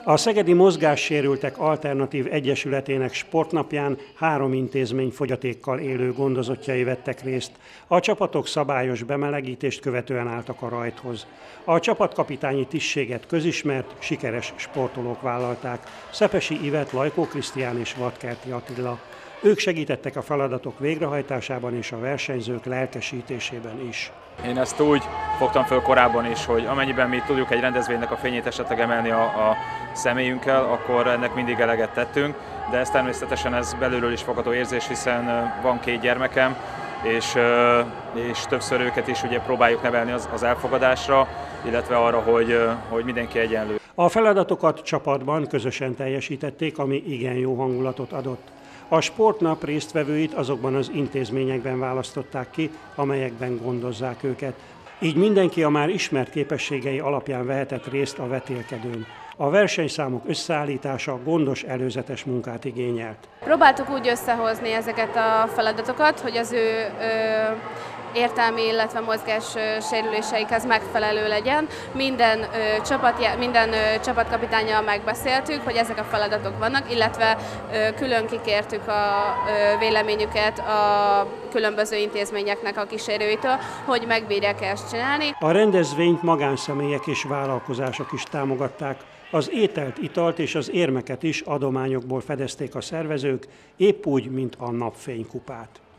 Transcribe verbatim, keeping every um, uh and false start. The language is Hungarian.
A Szegedi Mozgássérültek Alternatív Egyesületének sportnapján három intézmény fogyatékkal élő gondozottjai vettek részt. A csapatok szabályos bemelegítést követően álltak a rajthoz. A csapatkapitányi tisztséget közismert, sikeres sportolók vállalták: Szepesi Ivet, Lajkó Krisztián és Vadkerti Attila. Ők segítettek a feladatok végrehajtásában és a versenyzők lelkesítésében is. Én ezt úgy fogtam föl korábban is, hogy amennyiben mi tudjuk egy rendezvénynek a fényét esetleg emelni a, a személyünkkel, akkor ennek mindig eleget tettünk, de ez természetesen ez belülről is fogható érzés, hiszen van két gyermekem, és, és többször őket is ugye próbáljuk nevelni az, az elfogadásra, illetve arra, hogy, hogy mindenki egyenlő. A feladatokat csapatban közösen teljesítették, ami igen jó hangulatot adott. A sportnap résztvevőit azokban az intézményekben választották ki, amelyekben gondozzák őket. Így mindenki a már ismert képességei alapján vehetett részt a vetélkedőn. A versenyszámok összeállítása gondos előzetes munkát igényelt. Próbáltuk úgy összehozni ezeket a feladatokat, hogy az ő ö, értelmi, illetve mozgás sérüléseikhez megfelelő legyen. Minden, ö, csapat, minden ö, csapatkapitánnyal megbeszéltük, hogy ezek a feladatok vannak, illetve ö, külön kikértük a ö, véleményüket a különböző intézményeknek a kísérőitől, hogy megbírják ezt csinálni. A rendezvényt magánszemélyek és vállalkozások is támogatták. Az ételt, italt és az érmeket is adományokból fedezték a szervezők, épp úgy, mint a napfénykupát.